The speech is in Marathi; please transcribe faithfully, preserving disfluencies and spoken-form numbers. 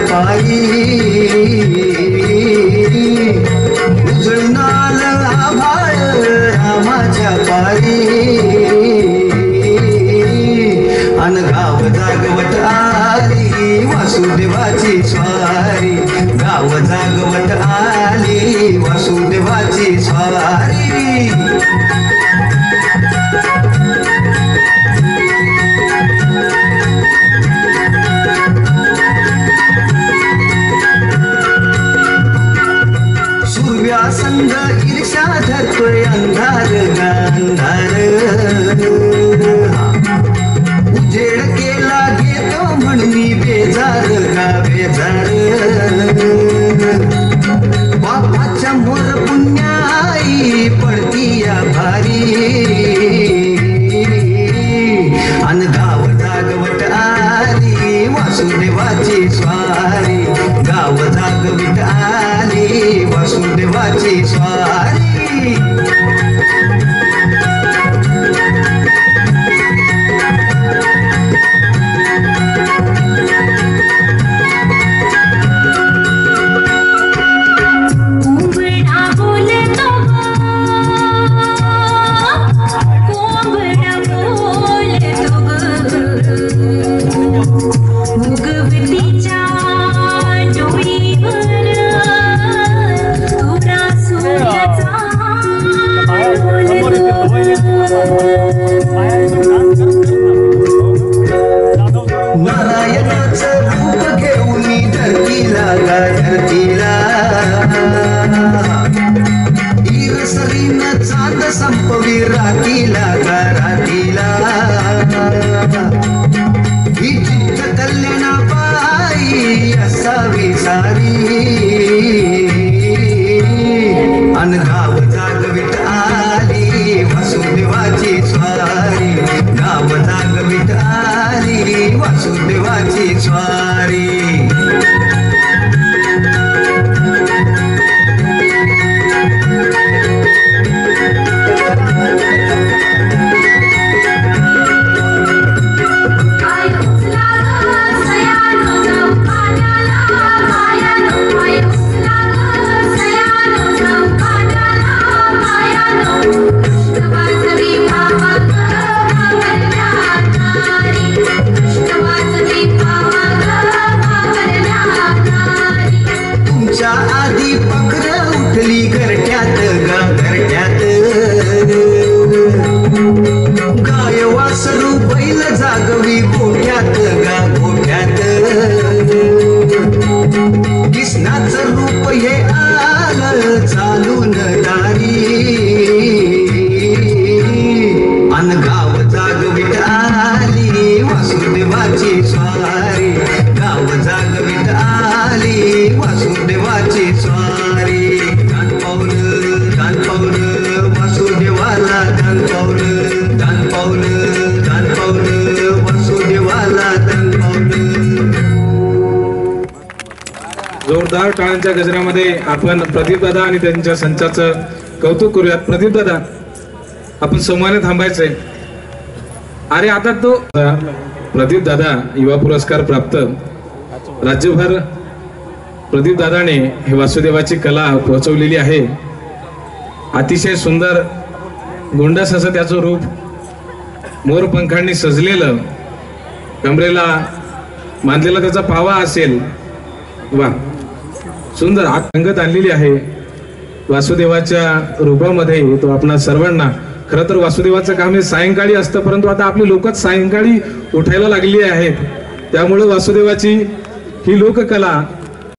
पायी उजळून आलं आभाळ रामाच्या पायी अन गाव जागवत आली वासुदेवाची स्वारी गाव जागवत आली वासुदेवाची स्वारी सूर्यासंग ईर्ष्या धरतोय अंधार अंधार उजेड केला घेतो म्हणून बेजार गा बेजार बापाच्या मोर पुण्याई पडती या भारी अन गाव जागवत आली वासुदेवाची स्वारी गाव जागवत आली वासुदेवाची स्वारी नारायणाचं रूप घेऊन धरतीला गा धरतीला ईरसरीनं चांद संपवी रातीला गा रातीला ही चित्त कल्याणा पायी असावी सारी अन गाव जागवित आली वासुदेवाची स्वारी गाव जागवित आली वासुदेवाची स्वारी आधी पखर उठली घरट्यात गा घरट्यात गाय वासरू बैल जागवी गोठ्यात गा गोठ्यात कृष्णाचं रूप हे आलं चालून दारी अन गाव जागवित आली वासुदेवाची स्वारी गाव जागवित आली वासुदेवाची स्वारी दान पावलं दान पावलं वासुदेवाला दान पावलं दान पावलं दान पावलं वासुदेवाला दान पावलं. जोरदार टाळ्यांच्या गजरामध्ये आपण प्रदीप दादा आणि त्यांच्या संचाचं कौतुक करूयात. प्रदीप दादा आपण संवादाने थांबायचंय. अरे आता तो प्रदीप दादा युवा पुरस्कार प्राप्त राज्यभर प्रदीप दादाने हे वासुदेवाची कला पोहोचवलेली आहे. अतिशय सुंदर गोंडस असं त्याचं रूप मोरपंखांनी सजलेलं कमरेला बांधलेला त्याचा पावा असेल वा सुंदर आत रंगत आणलेली आहे वासुदेवाच्या रूपामध्ये. तो आपणा सर्वांना खरं तर वासुदेवाचं काम हे सायंकाळी असतं परंतु आता आपली लोकच सायंकाळी उठायला लागली आहेत त्यामुळे वासुदेवाची ही लोककला